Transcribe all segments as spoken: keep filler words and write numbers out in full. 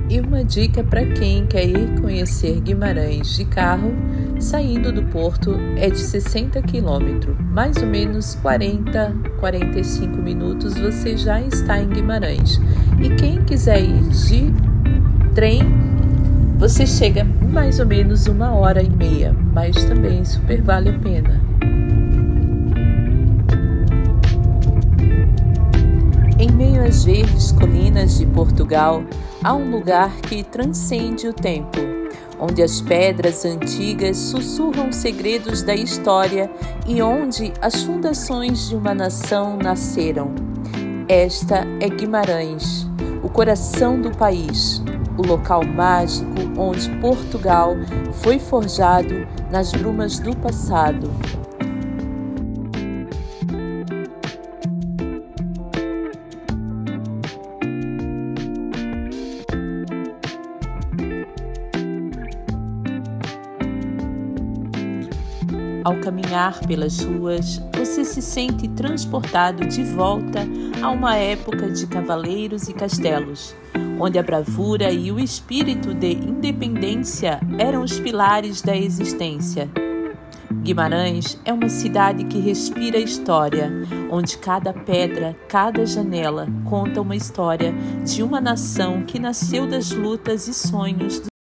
E uma dica para quem quer ir conhecer Guimarães de carro, saindo do porto é de sessenta quilômetros, mais ou menos quarenta, quarenta e cinco minutos você já está em Guimarães. E quem quiser ir de trem, você chega mais ou menos uma hora e meia, mas também super vale a pena. Em meio às verdes colinas de Portugal, há um lugar que transcende o tempo, onde as pedras antigas sussurram segredos da história e onde as fundações de uma nação nasceram. Esta é Guimarães, o coração do país, o local mágico onde Portugal foi forjado nas brumas do passado. Ao caminhar pelas ruas, você se sente transportado de volta a uma época de cavaleiros e castelos, onde a bravura e o espírito de independência eram os pilares da existência. Guimarães é uma cidade que respira história, onde cada pedra, cada janela conta uma história de uma nação que nasceu das lutas e sonhos do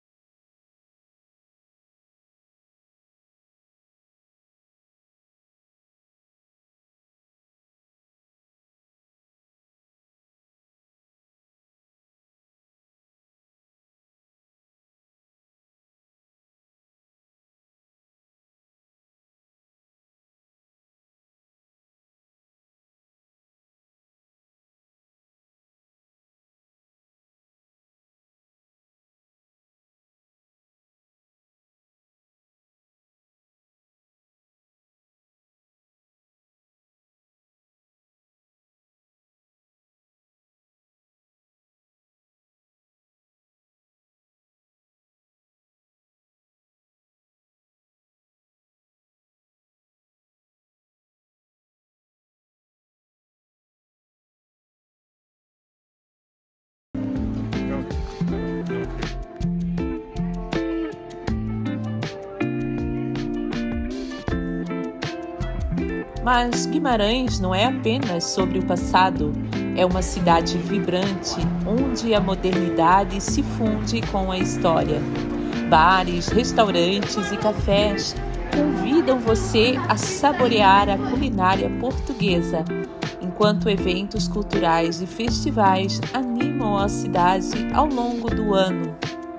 Mas Guimarães não é apenas sobre o passado, é uma cidade vibrante, onde a modernidade se funde com a história. Bares, restaurantes e cafés convidam você a saborear a culinária portuguesa, enquanto eventos culturais e festivais animam a cidade ao longo do ano.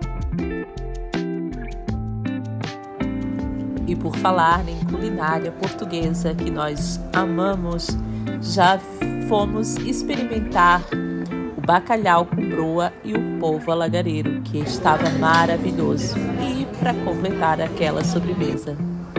E por falar em culinária portuguesa que nós amamos, já fomos experimentar o bacalhau com broa e o polvo alagareiro, que estava maravilhoso. E para completar aquela sobremesa.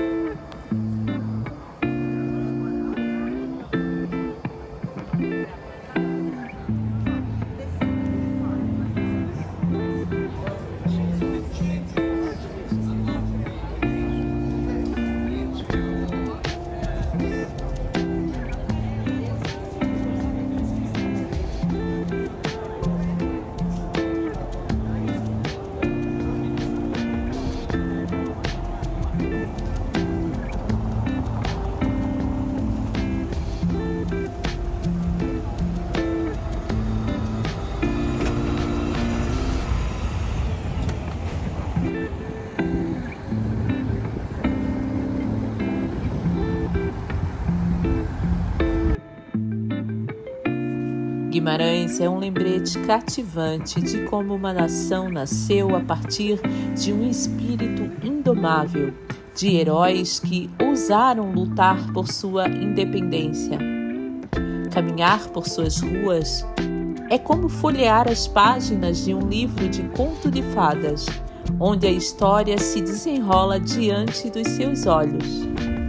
Guimarães é um lembrete cativante de como uma nação nasceu a partir de um espírito indomável, de heróis que ousaram lutar por sua independência. Caminhar por suas ruas é como folhear as páginas de um livro de conto de fadas, onde a história se desenrola diante dos seus olhos.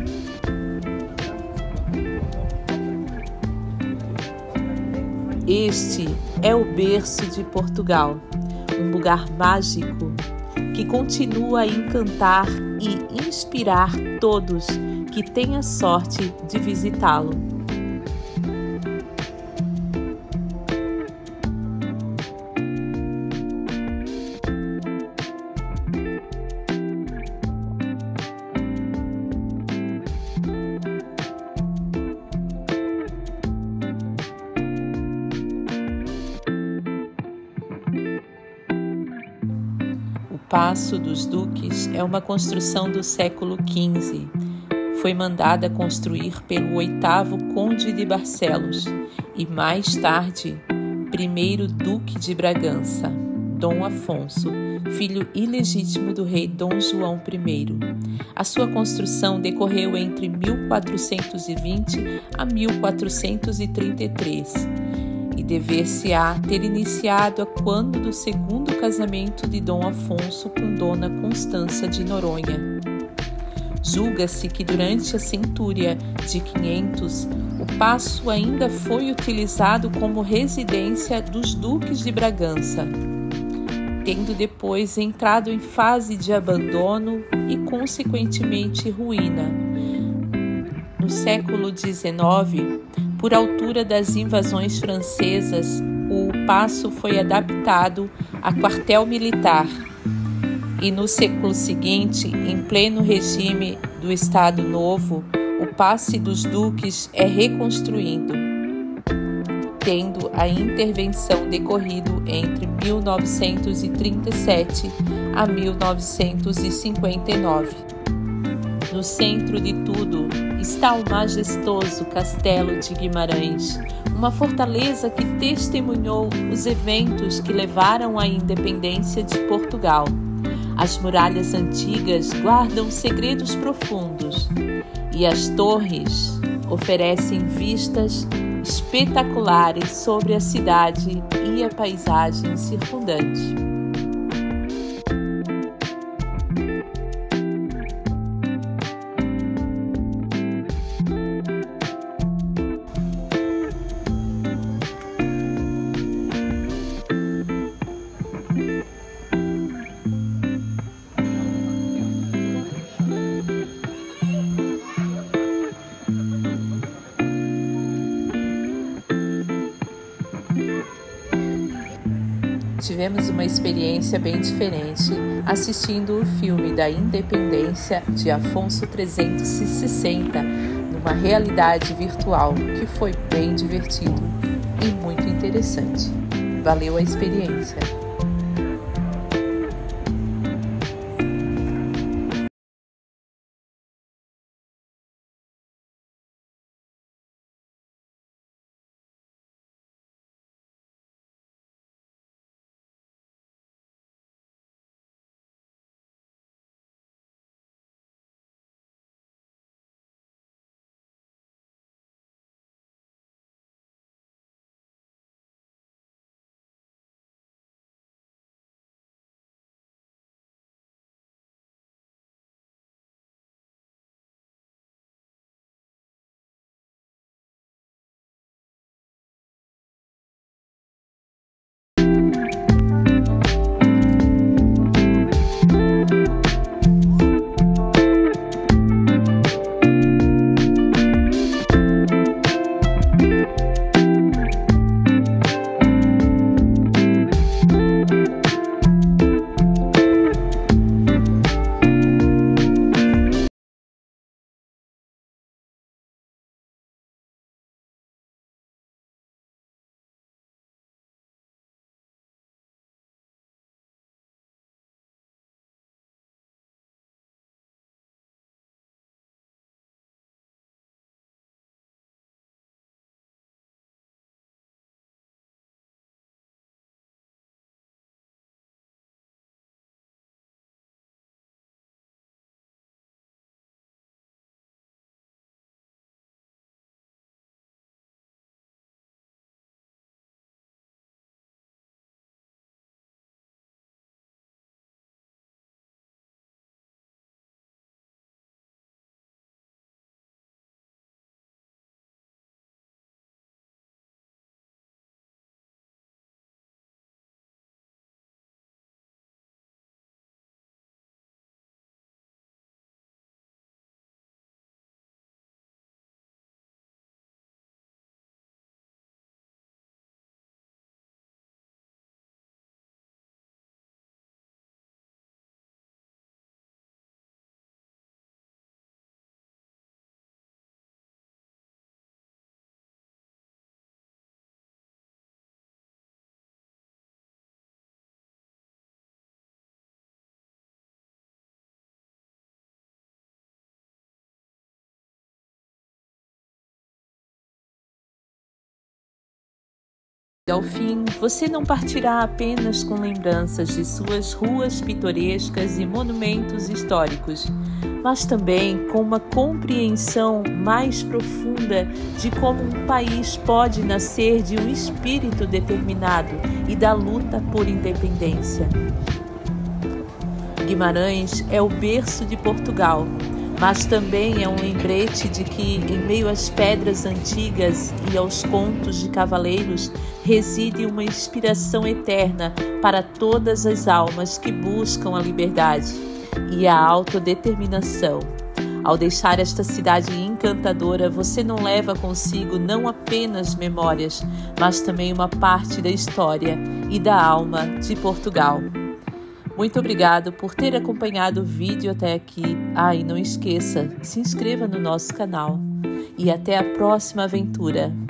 Este é o berço de Portugal, um lugar mágico que continua a encantar e inspirar todos que têm a sorte de visitá-lo. Paço dos Duques é uma construção do século quinze. Foi mandada construir pelo oitavo Conde de Barcelos e, mais tarde, primeiro Duque de Bragança, Dom Afonso, filho ilegítimo do rei Dom João I. A sua construção decorreu entre mil quatrocentos e vinte a mil quatrocentos e trinta e três e dever-se-á ter iniciado a quando do segundo casamento de Dom Afonso com Dona Constança de Noronha. Julga-se que durante a centúria de quinhentos, o paço ainda foi utilizado como residência dos duques de Bragança, tendo depois entrado em fase de abandono e, consequentemente, ruína. No século dezenove, por altura das invasões francesas, o paço foi adaptado a quartel militar e, no século seguinte, em pleno regime do Estado Novo, o Paço dos Duques é reconstruído, tendo a intervenção decorrido entre mil novecentos e trinta e sete a mil novecentos e cinquenta e nove. No centro de tudo está o majestoso Castelo de Guimarães, uma fortaleza que testemunhou os eventos que levaram à independência de Portugal. As muralhas antigas guardam segredos profundos e as torres oferecem vistas espetaculares sobre a cidade e a paisagem circundante. Tivemos uma experiência bem diferente assistindo o filme da Independência de Afonso trezentos e sessenta numa realidade virtual, que foi bem divertido e muito interessante. Valeu a experiência! Ao fim, você não partirá apenas com lembranças de suas ruas pitorescas e monumentos históricos, mas também com uma compreensão mais profunda de como um país pode nascer de um espírito determinado e da luta por independência. Guimarães é o berço de Portugal, mas também é um lembrete de que, em meio às pedras antigas e aos contos de cavaleiros, reside uma inspiração eterna para todas as almas que buscam a liberdade e a autodeterminação. Ao deixar esta cidade encantadora, você não leva consigo não apenas memórias, mas também uma parte da história e da alma de Portugal. Muito obrigado por ter acompanhado o vídeo até aqui. Ah, e não esqueça, se inscreva no nosso canal. E até a próxima aventura.